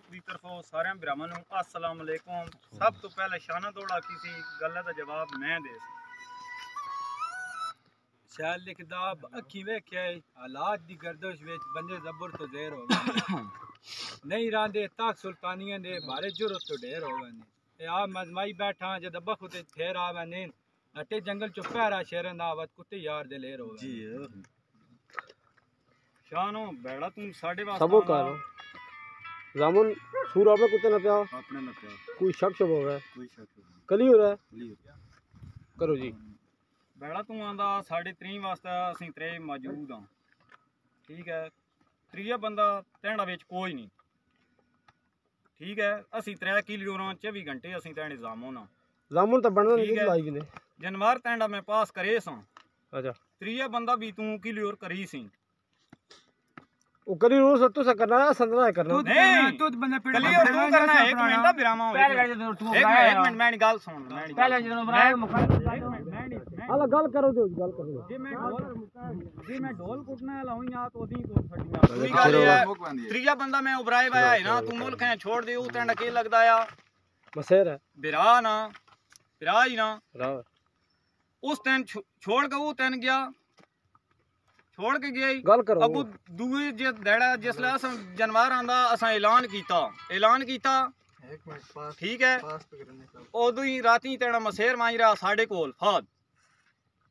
Facebook की तरफों सारे भरावां नूं अस्सलाम वालेकुम। सब तो पहले शाना दौड़ा किसी गल दा जवाब मैं दे शाल लिखदा अखी वेख्या हालात दी गर्दश विच बंदे जबर तो देर हो गए नहीं रांदे ताक सुल्तानियां दे बारे जुरत तो ढेर हो गए ए आ मजमाई बैठा जद बख उते ठहर आवे ने अटे जंगल चो पहरा शेरन दा आवत कुत्ते यार दे लेर हो जी शानो बेड़ा तू साढ़े वास्ते सबो कर जामुन सूरा पे कुत्ते न प्या अपने न प्या कोई शक शब हो रहा है कोई शक कली हो रहा है नहीं करो जी बेड़ा तू आंदा साढ़े 3 वास्ते ਅਸੀਂ त्रे मौजूद हां ठीक है त्रीया बंदा तैंडा विच कोई नहीं ठीक है ਅਸੀਂ 3 किलो 24 घंटे ਅਸੀਂ तैंडे जामो ना जामुन तो बनना नहीं लाई ने जनवार तैंडा मैं पास करे सा अच्छा त्रीया बंदा भी तू किलो करी सी वो करी रोज तो सा करना है संदना है करना नहीं तू बंदे पिट क्लियर तू करना है 1 मिनट बिरामा हो एक मिनट मैं गल सुन पहले ਜਦੋਂ ਬਰਾਏ अला गल करो जो जे मैं ढोल कुटना लाऊं या तो दी को छड़िया त्रीया बंदा मैं उबराए वाया है ना तू मुल्क है छोड़ दे ऊ तंड के लगदा आ मसेर है बिरा ना बिरा ही ना उस तन छोड़ के वो तन गया छोड़ के गया गल करो अगू दूए जे दड़ा जिसले अस जानवर आंदा असा ऐलान कीता ठीक है उदू ही राती तेरा मसेर मांज रहा साढ़े कोल फाद